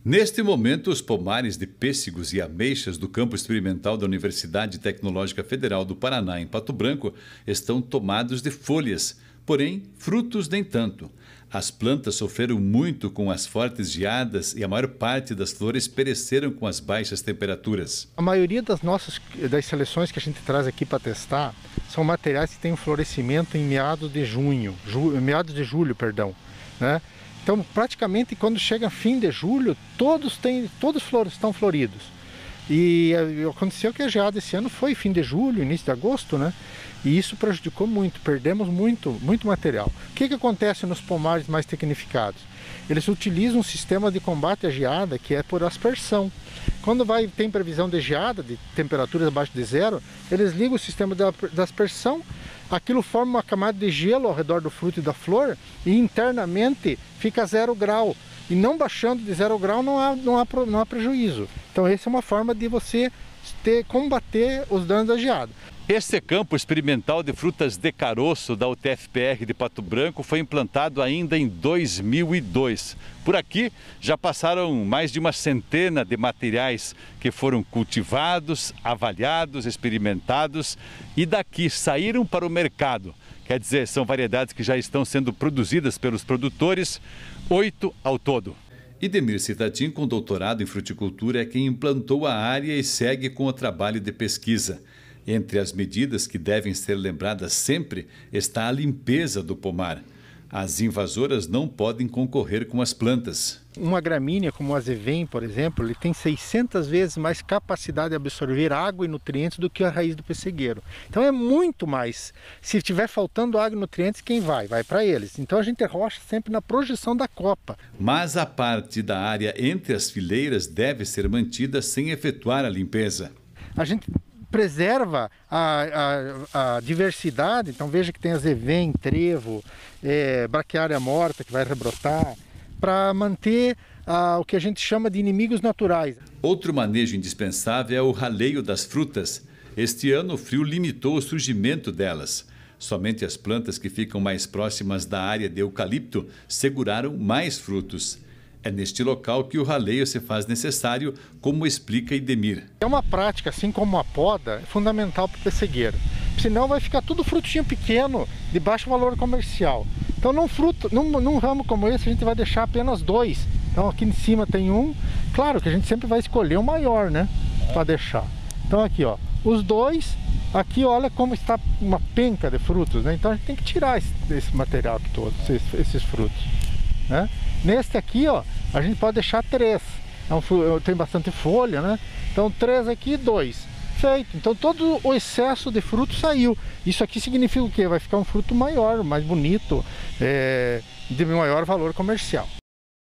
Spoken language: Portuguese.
Neste momento, os pomares de pêssegos e ameixas do campo experimental da Universidade Tecnológica Federal do Paraná, em Pato Branco, estão tomados de folhas, porém, frutos nem tanto. As plantas sofreram muito com as fortes geadas e a maior parte das flores pereceram com as baixas temperaturas. A maioria das seleções que a gente traz aqui para testar são materiais que têm um florescimento em meados de julho, né? Então, praticamente, quando chega fim de julho, todos estão floridos. E aconteceu que a geada esse ano foi fim de julho, início de agosto, né? E isso prejudicou muito, perdemos muito material. O que acontece nos pomares mais tecnificados? Eles utilizam um sistema de combate à geada que é por aspersão. Quando tem previsão de geada, de temperaturas abaixo de zero, eles ligam o sistema da aspersão, aquilo forma uma camada de gelo ao redor do fruto e da flor e internamente fica 0 grau. E não baixando de 0 grau não há prejuízo. Então essa é uma forma de você combater os danos da geada. Este campo experimental de frutas de caroço da UTFPR de Pato Branco foi implantado ainda em 2002. Por aqui já passaram mais de uma centena de materiais que foram cultivados, avaliados, experimentados e daqui saíram para o mercado. Quer dizer, são variedades que já estão sendo produzidas pelos produtores, 8 ao todo. Idemir Citatim, com doutorado em fruticultura, é quem implantou a área e segue com o trabalho de pesquisa. Entre as medidas que devem ser lembradas sempre está a limpeza do pomar. As invasoras não podem concorrer com as plantas. Uma gramínea como o azevém, por exemplo, ele tem 600 vezes mais capacidade de absorver água e nutrientes do que a raiz do pessegueiro. Então é muito mais. Se estiver faltando água e nutrientes, quem vai? Vai para eles. Então a gente rocha sempre na projeção da copa. Mas a parte da área entre as fileiras deve ser mantida sem efetuar a limpeza. A gente preserva a diversidade, então veja que tem azevém, trevo, braquiária morta que vai rebrotar, para manter o que a gente chama de inimigos naturais. Outro manejo indispensável é o raleio das frutas. Este ano o frio limitou o surgimento delas. Somente as plantas que ficam mais próximas da área de eucalipto seguraram mais frutos. É neste local que o raleio se faz necessário, como explica Idemir. É uma prática, assim como a poda, fundamental para o pessegueiro. Senão vai ficar tudo frutinho pequeno, de baixo valor comercial. Então num ramo como esse a gente vai deixar apenas 2. Então aqui em cima tem um. Claro que a gente sempre vai escolher o maior, né? Para deixar. Então aqui, ó, os 2. Aqui olha como está uma penca de frutos, né? Então a gente tem que tirar esse material aqui todo, esses frutos, né? Neste aqui, ó, a gente pode deixar 3. Tem bastante folha, né? Então 3 aqui, 2. Feito. Então todo o excesso de fruto saiu. Isso aqui significa o quê? Vai ficar um fruto maior, mais bonito, de maior valor comercial.